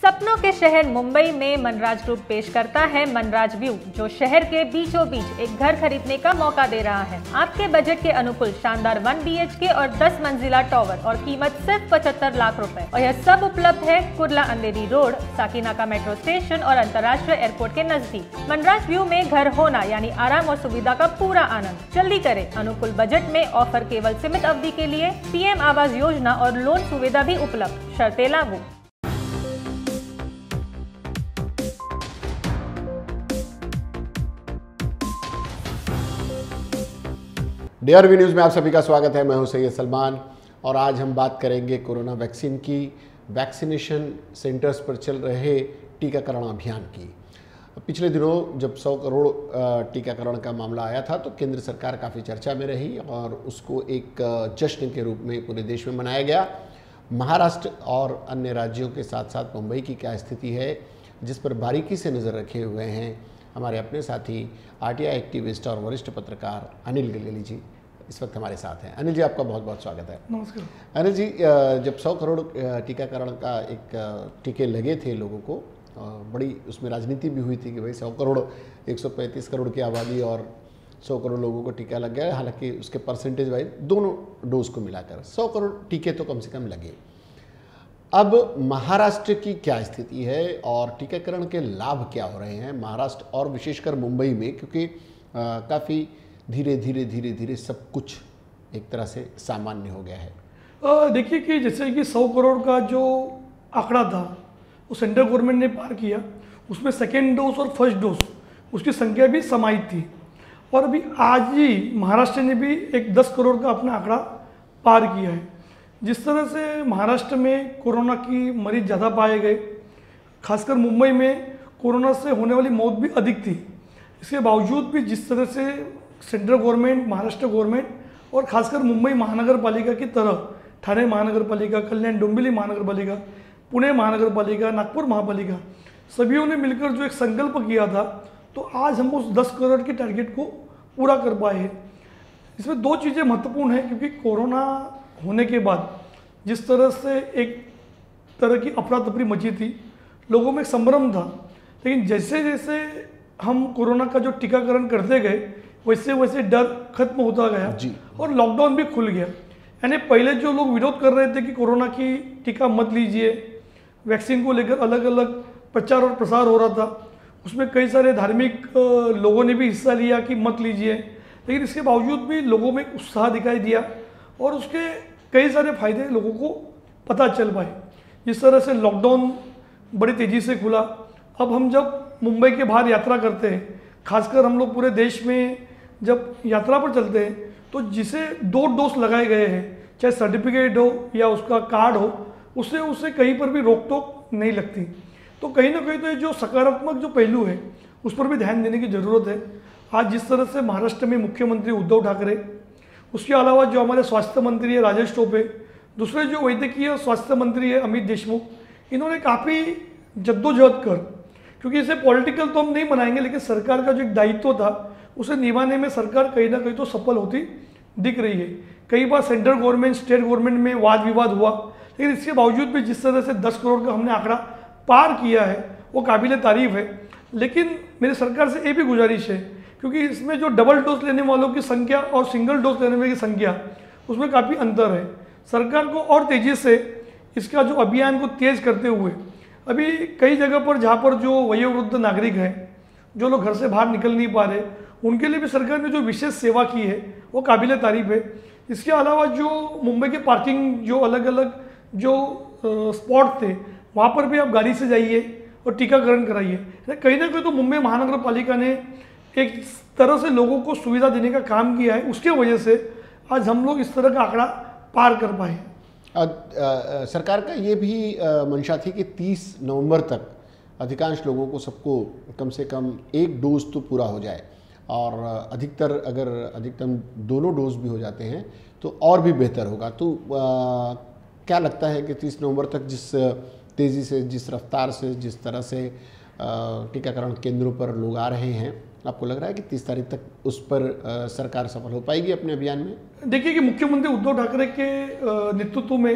सपनों के शहर मुंबई में मनराज ग्रुप पेश करता है मनराज व्यू, जो शहर के बीचों बीच एक घर खरीदने का मौका दे रहा है। आपके बजट के अनुकूल शानदार 1 BHK और 10 मंजिला टावर और कीमत सिर्फ 75 लाख रुपए। और यह सब उपलब्ध है Kurla Andheri road, Sakinaka metro station और अंतर्राष्ट्रीय एयरपोर्ट के नजदीक। मनराज व्यू में घर होना यानी आराम और सुविधा का पूरा आनंद। जल्दी करें, अनुकूल बजट में ऑफर केवल सीमित अवधि के लिए। PM आवास योजना और लोन सुविधा भी उपलब्ध, शर्तें लागू। DRV न्यूज़ में आप सभी का स्वागत है। मैं हूं सैयद सलमान और आज हम बात करेंगे कोरोना वैक्सीन की, वैक्सीनेशन सेंटर्स पर चल रहे टीकाकरण अभियान की। पिछले दिनों जब 100 करोड़ टीकाकरण का मामला आया था तो केंद्र सरकार काफ़ी चर्चा में रही और उसको एक जश्न के रूप में पूरे देश में मनाया गया। महाराष्ट्र और अन्य राज्यों के साथ साथ मुंबई की क्या स्थिति है, जिस पर बारीकी से नज़र रखे हुए हैं हमारे अपने साथी RTI एक्टिविस्ट और वरिष्ठ पत्रकार अनिल गलेली जी इस वक्त हमारे साथ हैं। अनिल जी, आपका बहुत बहुत स्वागत है। नमस्कार। अनिल जी, जब 100 करोड़ टीकाकरण का एक टीके लगे थे लोगों को, बड़ी उसमें राजनीति भी हुई थी कि भाई 100 करोड़ 135 करोड़ की आबादी और 100 करोड़ लोगों को टीका लग गया। हालांकि उसके परसेंटेज वाइज दोनों डोज को मिलाकर 100 करोड़ टीके तो कम से कम लगे। अब महाराष्ट्र की क्या स्थिति है और टीकाकरण के लाभ क्या हो रहे हैं महाराष्ट्र और विशेषकर मुंबई में, क्योंकि काफ़ी धीरे धीरे सब कुछ एक तरह से सामान्य हो गया है। देखिए कि जैसे कि 100 करोड़ का जो आंकड़ा था वो सेंट्रल गवर्नमेंट ने पार किया, उसमें सेकेंड डोज और फर्स्ट डोज उसकी संख्या भी समाहित थी। और अभी आज ही महाराष्ट्र ने भी एक 10 करोड़ का अपना आंकड़ा पार किया है। जिस तरह से महाराष्ट्र में कोरोना की मरीज ज़्यादा पाए गए, खासकर मुंबई में कोरोना से होने वाली मौत भी अधिक थी, इसके बावजूद भी जिस तरह से सेंट्रल गवर्नमेंट, महाराष्ट्र गवर्नमेंट और खासकर मुंबई महानगर पालिका की तरह ठाणे महानगर पालिका, कल्याण डोंबिवली महानगर पालिका, पुणे महानगर पालिका, नागपुर महापालिका सभी ने मिलकर जो एक संकल्प किया था, तो आज हम उस 10 करोड़ के टारगेट को पूरा कर पाए हैं। इसमें दो चीज़ें महत्वपूर्ण हैं, क्योंकि कोरोना होने के बाद जिस तरह से एक तरह की अफरा तफरी मची थी, लोगों में संभ्रम था, लेकिन जैसे जैसे हम कोरोना का जो टीकाकरण करते गए वैसे वैसे डर खत्म होता गया जी। और लॉकडाउन भी खुल गया। यानी पहले जो लोग विरोध कर रहे थे कि कोरोना की टीका मत लीजिए, वैक्सीन को लेकर अलग अलग प्रचार और प्रसार हो रहा था, उसमें कई सारे धार्मिक लोगों ने भी हिस्सा लिया कि मत लीजिए, लेकिन इसके बावजूद भी लोगों में उत्साह दिखाई दिया और उसके कई सारे फायदे लोगों को पता चल पाए। जिस तरह से लॉकडाउन बड़ी तेज़ी से खुला, अब हम जब मुंबई के बाहर यात्रा करते हैं, खासकर हम लोग पूरे देश में जब यात्रा पर चलते हैं, तो जिसे 2 डोज लगाए गए हैं, चाहे सर्टिफिकेट हो या उसका कार्ड हो, उससे कहीं पर भी रोक टोक नहीं लगती। तो कहीं ना कहीं तो ये जो सकारात्मक जो पहलू है उस पर भी ध्यान देने की ज़रूरत है। आज जिस तरह से महाराष्ट्र में मुख्यमंत्री उद्धव ठाकरे, उसके अलावा जो हमारे स्वास्थ्य मंत्री है राजेश टोपे, दूसरे जो वैद्यकीय स्वास्थ्य मंत्री है अमित देशमुख, इन्होंने काफ़ी जद्दोजहद कर, क्योंकि इसे पॉलिटिकल तो हम नहीं बनाएंगे, लेकिन सरकार का जो एक दायित्व था उसे निभाने में सरकार कहीं ना कहीं तो सफल होती दिख रही है। कई बार सेंट्रल गवर्नमेंट स्टेट गवर्नमेंट में वाद विवाद हुआ, लेकिन इसके बावजूद भी जिस तरह से 10 करोड़ का हमने आंकड़ा पार किया है वो काबिल तारीफ है। लेकिन मेरी सरकार से ये भी गुजारिश है, क्योंकि इसमें जो डबल डोज लेने वालों की संख्या और सिंगल डोज लेने वालों की संख्या उसमें काफ़ी अंतर है। सरकार को और तेज़ी से इसका जो अभियान को तेज़ करते हुए, अभी कई जगह पर जहाँ पर जो वयोवृद्ध नागरिक हैं, जो लोग घर से बाहर निकल नहीं पा रहे, उनके लिए भी सरकार ने जो विशेष सेवा की है वो काबिल तारीफ है। इसके अलावा जो मुंबई के पार्किंग जो अलग अलग जो स्पॉट थे, वहाँ पर भी आप गाड़ी से जाइए और टीकाकरण कराइए। कहीं ना कहीं तो मुंबई महानगर पालिका ने एक तरह से लोगों को सुविधा देने का काम किया है, उसके वजह से आज हम लोग इस तरह का आंकड़ा पार कर पाए। सरकार का ये भी मंशा थी कि 30 नवंबर तक अधिकांश लोगों को सबको कम से कम 1 डोज तो पूरा हो जाए, और अगर अधिकतम दोनों डोज भी हो जाते हैं तो और भी बेहतर होगा। तो क्या लगता है कि 30 नवंबर तक जिस तेज़ी से, जिस रफ्तार से, जिस तरह से टीकाकरण केंद्रों पर लोग आ रहे हैं, आपको लग रहा है कि 30 तारीख तक उस पर सरकार सफल हो पाएगी अपने अभियान में? देखिए कि मुख्यमंत्री उद्धव ठाकरे के नेतृत्व में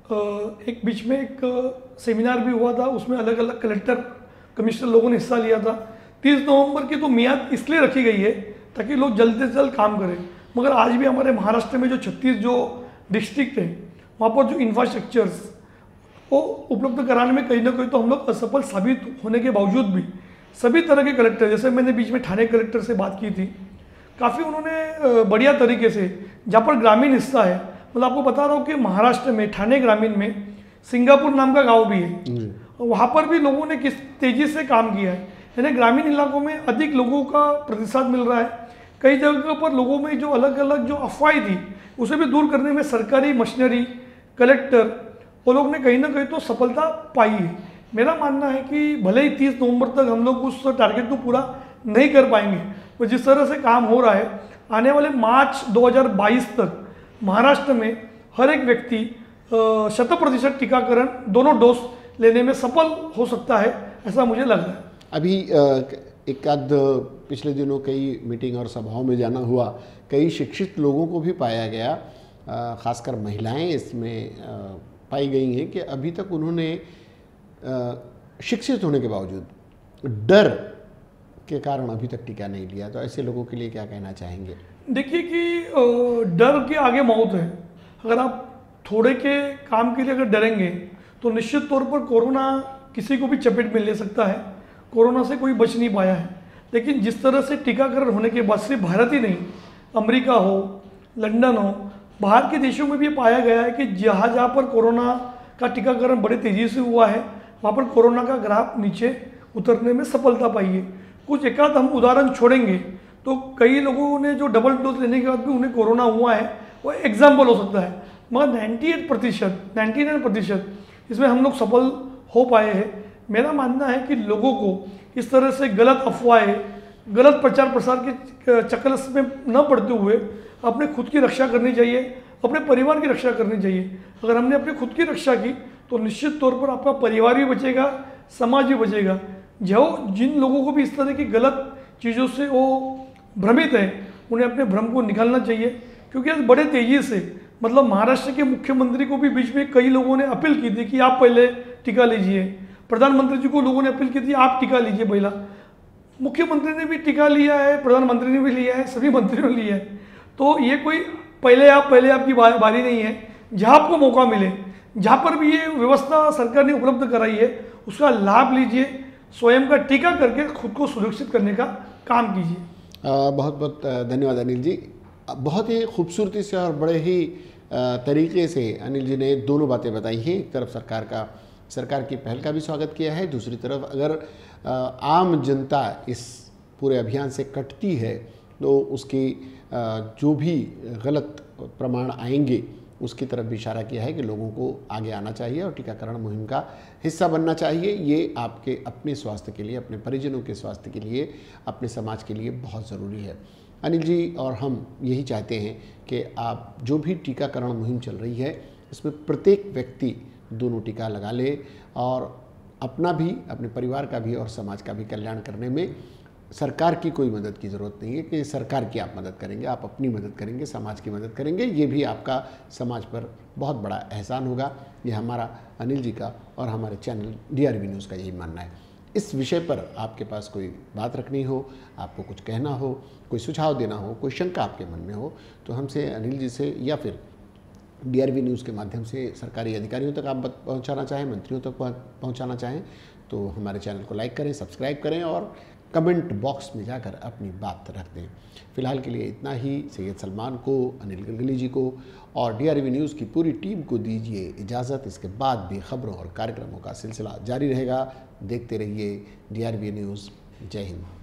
एक बीच में एक सेमिनार भी हुआ था, उसमें अलग अलग कलेक्टर कमिश्नर लोगों ने हिस्सा लिया था। 30 नवंबर की तो मियाद इसलिए रखी गई है ताकि लोग जल्द से जल्द काम करें, मगर आज भी हमारे महाराष्ट्र में जो 36 जो डिस्ट्रिक्ट है वहाँ पर जो इंफ्रास्ट्रक्चर्स वो उपलब्ध कराने में कहीं ना कहीं तो हम लोग असफल साबित होने के बावजूद भी सभी तरह के कलेक्टर, जैसे मैंने बीच में ठाणे कलेक्टर से बात की थी, काफ़ी उन्होंने बढ़िया तरीके से, जहाँ पर ग्रामीण हिस्सा है, मतलब आपको बता रहा हूँ कि महाराष्ट्र में ठाणे ग्रामीण में सिंगापुर नाम का गांव भी है, वहाँ पर भी लोगों ने किस तेज़ी से काम किया है। यानी ग्रामीण इलाकों में अधिक लोगों का प्रतिसाद मिल रहा है। कई जगह पर लोगों में जो अलग अलग जो अफवाहें थी उसे भी दूर करने में सरकारी मशीनरी, कलेक्टर, वो लोग ने कहीं ना कहीं तो सफलता पाई है। मेरा मानना है कि भले ही 30 नवंबर तक हम लोग उस टारगेट को पूरा नहीं कर पाएंगे, तो जिस तरह से काम हो रहा है, आने वाले मार्च 2022 तक महाराष्ट्र में हर एक व्यक्ति 100% टीकाकरण दोनों डोज लेने में सफल हो सकता है, ऐसा मुझे लग रहा है। अभी एक आध पिछले दिनों कई मीटिंग और सभाओं में जाना हुआ, कई शिक्षित लोगों को भी पाया गया, खासकर महिलाएं इसमें पाई गई हैं कि अभी तक उन्होंने शिक्षित होने के बावजूद डर के कारण अभी तक टीका नहीं लिया। तो ऐसे लोगों के लिए क्या कहना चाहेंगे? देखिए कि डर के आगे मौत है। अगर आप थोड़े के काम के लिए अगर डरेंगे तो निश्चित तौर पर कोरोना किसी को भी चपेट में ले सकता है। कोरोना से कोई बच नहीं पाया है, लेकिन जिस तरह से टीकाकरण होने के बाद सिर्फ भारत ही नहीं, अमेरिका हो, लंदन हो, बाहर के देशों में भी पाया गया है कि जहाँ जहाँ पर कोरोना का टीकाकरण बड़े तेज़ी से हुआ है, वहाँ पर कोरोना का ग्राफ नीचे उतरने में सफलता पाई है। कुछ एकाध हम उदाहरण छोड़ेंगे तो कई लोगों ने जो डबल डोज लेने के बाद भी उन्हें कोरोना हुआ है, वो एग्जाम्पल हो सकता है, मगर 99% इसमें हम लोग सफल हो पाए हैं। मेरा मानना है कि लोगों को इस तरह से गलत अफवाहें, गलत प्रचार प्रसार के चक्कर में न पड़ते हुए अपने खुद की रक्षा करनी चाहिए, अपने परिवार की रक्षा करनी चाहिए। अगर हमने अपनी खुद की रक्षा की तो निश्चित तौर पर आपका परिवार भी बचेगा, समाज भी बचेगा। जो जिन लोगों को भी इस तरह की गलत चीज़ों से वो भ्रमित हैं, उन्हें अपने भ्रम को निकालना चाहिए, क्योंकि आज बड़े तेज़ी से, मतलब महाराष्ट्र के मुख्यमंत्री को भी बीच में कई लोगों ने अपील की थी कि आप पहले टीका लीजिए। प्रधानमंत्री जी को लोगों ने अपील की थी आप टीका लीजिए पहला। मुख्यमंत्री ने भी टीका लिया है, प्रधानमंत्री ने भी लिया है, सभी मंत्रियों ने लिया है। तो ये कोई पहले आपकी बारी नहीं है। जहाँ आपको मौका मिले, जहाँ पर भी ये व्यवस्था सरकार ने उपलब्ध कराई है, उसका लाभ लीजिए, स्वयं का टीका करके खुद को सुरक्षित करने का काम कीजिए। बहुत बहुत धन्यवाद अनिल जी। बहुत ही खूबसूरती से और बड़े ही तरीके से अनिल जी ने दोनों बातें बताई हैं। एक तरफ सरकार की पहल का भी स्वागत किया है, दूसरी तरफ अगर आम जनता इस पूरे अभियान से कटती है तो उसकी जो भी गलत प्रमाण आएंगे उसकी तरफ भी इशारा किया है कि लोगों को आगे आना चाहिए और टीकाकरण मुहिम का हिस्सा बनना चाहिए। ये आपके अपने स्वास्थ्य के लिए, अपने परिजनों के स्वास्थ्य के लिए, अपने समाज के लिए बहुत ज़रूरी है। अनिल जी और हम यही चाहते हैं कि आप जो भी टीकाकरण मुहिम चल रही है इसमें प्रत्येक व्यक्ति दोनों टीका लगा ले और अपना भी, अपने परिवार का भी और समाज का भी कल्याण करने में सरकार की कोई मदद की ज़रूरत नहीं है कि सरकार की आप मदद करेंगे, आप अपनी मदद करेंगे, समाज की मदद करेंगे, ये भी आपका समाज पर बहुत बड़ा एहसान होगा। ये हमारा अनिल जी का और हमारे चैनल DRV न्यूज़ का यही मानना है। इस विषय पर आपके पास कोई बात रखनी हो, आपको कुछ कहना हो, कोई सुझाव देना हो, कोई शंका आपके मन में हो तो हमसे, अनिल जी से या फिर DRV न्यूज़ के माध्यम से सरकारी अधिकारियों तक आप पहुंचाना चाहें, मंत्रियों तक पहुंचाना चाहें तो हमारे चैनल को लाइक करें, सब्सक्राइब करें और कमेंट बॉक्स में जाकर अपनी बात रख दें। फिलहाल के लिए इतना ही। सैयद सलमान को, अनिल गलगली जी को और DRV न्यूज़ की पूरी टीम को दीजिए इजाज़त। इसके बाद भी खबरों और कार्यक्रमों का सिलसिला जारी रहेगा। देखते रहिए DRV न्यूज़। जय हिंद।